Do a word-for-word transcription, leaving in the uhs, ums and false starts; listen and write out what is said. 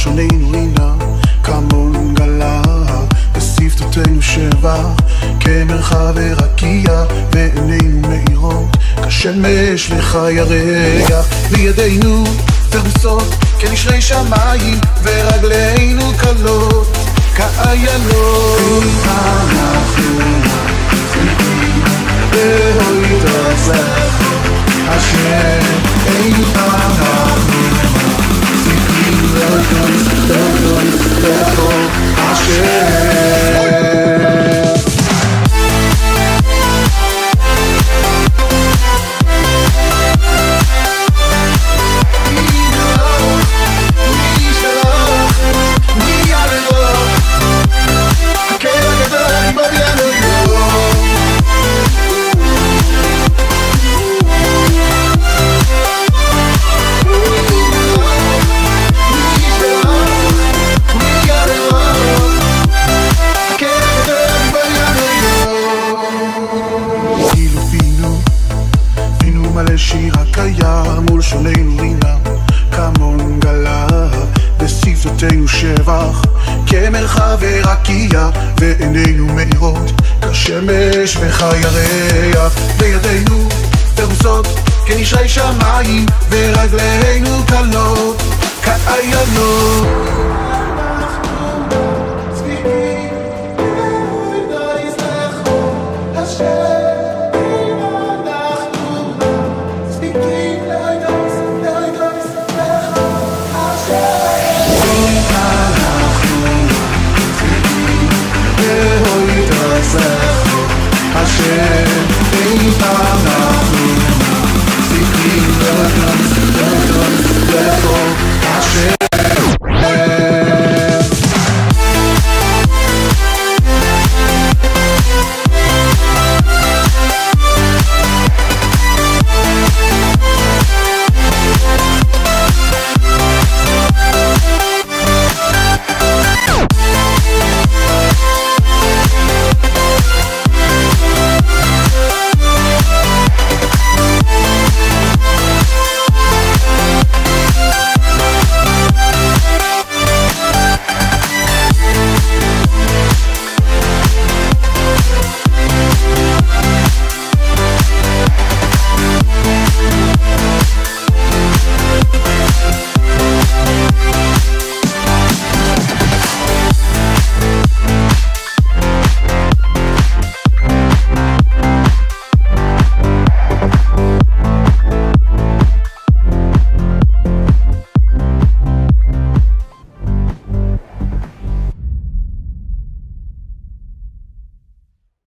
שוננו רינה כמון גלה בשפתותינו שבח כמרחב ורקיע ועינינו מאירות כשמש וחיירח בידינו פרוסות כנשרי שמיים ורגלינו קלות כאיילות אנחנו בהויד רצח השם אין אנחנו ציפים לדון לדון לדון השם שיר הקיים מול שוננו רינה כמון גלה בשפתותינו שבח כמרחב ורקיע ועינינו מאירות כשמש וחיירח בידינו פרוסות כנשרי שמיים ורגלינו קלות כאיילות